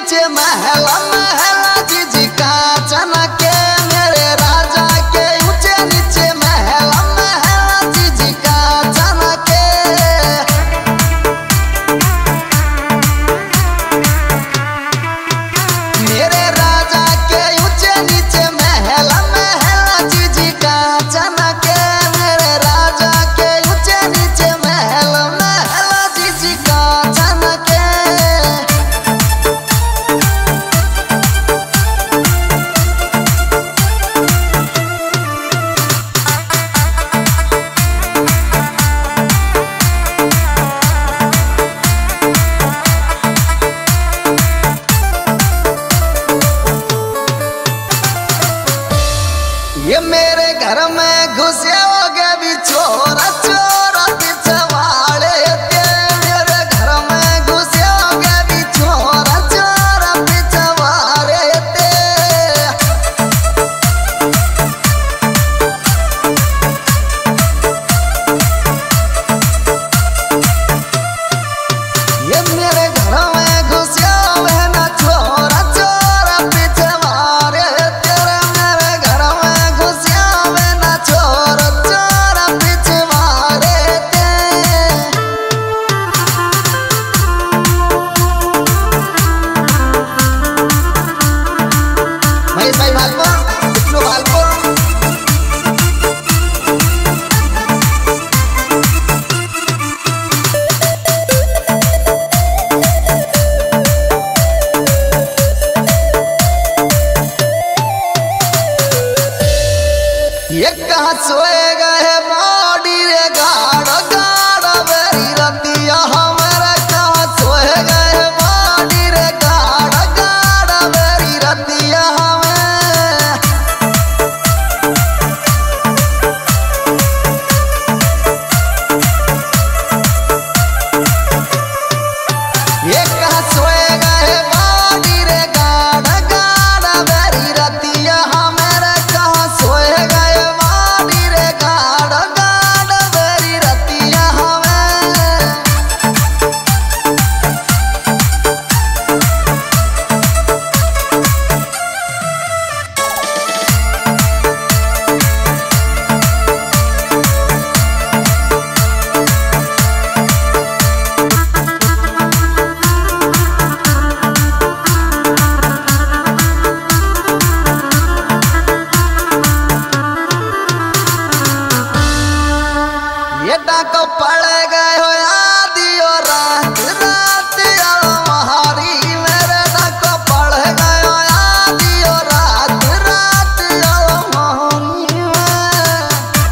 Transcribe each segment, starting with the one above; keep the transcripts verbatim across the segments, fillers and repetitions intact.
नीचे महल महल जीजी का चनके मेरे राजा के ऊंचे नीचे महल महल जीजी का चनके मेरे राजा के ऊंचे नीचे महल महल जीजी का चनके मेरे राजा के ऊंचे नीचे महल महल जीजी का चनके ये मेरे घर में घुसे हो गए भी चोरा चोरा पीछे वाले थे मेरे घर में घुसे हो गए भी चोरा चोरा पीछे वाले थे ये मेरे घर में घुसे हुए ना चोरा चोरा पीछे वाले तेरे मेरे घर में घुसे हुए ना चोरा चोरा पीछे वाले थे भाई भाई भालपुर इतनो भालपुर ये कहाँ सोए गए बॉडी रे गाड़ गाड़ मेरी रतिया हमारा कहाँ सोए गए बॉडी रे गाड़ गाड़ मेरी रतिया हमें ये कहाँ सोए गए बॉडी रे गाड़ गाड़ मेरी रतिया हमारा कहाँ सोए गए बॉडी रे गाड़ गाड़ मेरी रतिया हमें ये डाको पड़ गए हो आदि और रात रात अलमारी मेरे डाको पड़ गए हो आदि और रात रात अलमारी में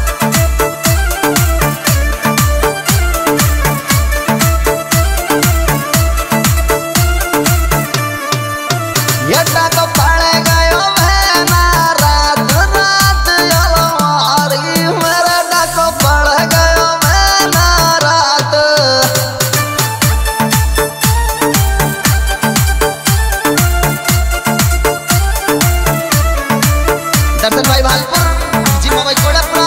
ये डाको पड़ गए हो बहना रात रात अलमारी मेरे डाको पड़ गए हो बहना रात दर्शन भाई भालपुर जिम्मा भाई कोड़ापुरा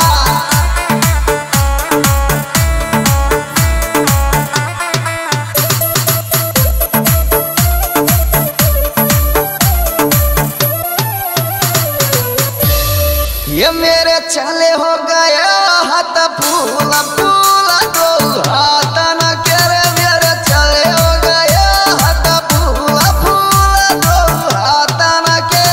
ये मेरे चले हो गए हाथ फूल फूल दो हाथ न करे मेरे चले हो गए हाथ फूल फूल दो हाथ न के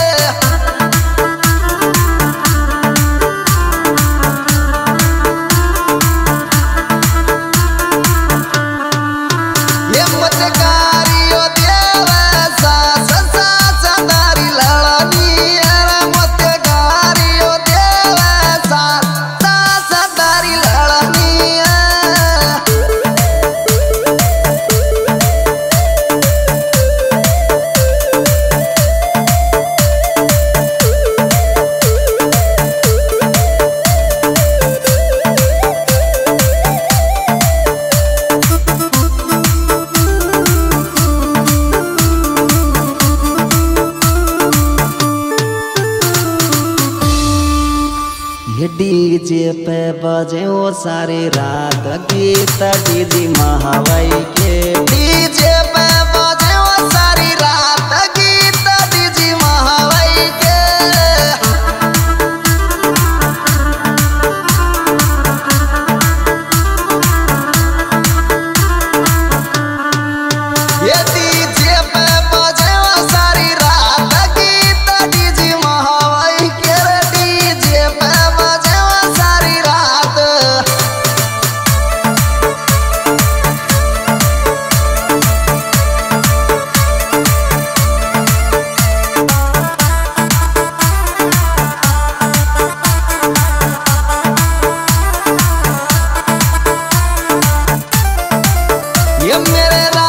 ये मतकारियो देवे सास सास दारी लड़नी अरे मतकारियो देवे सास सास दारी लड़नी ये डीजे पे बजे वो सारी रात गीत डीजी महावाई के डीजे पे बजे वो सारी रात मेरा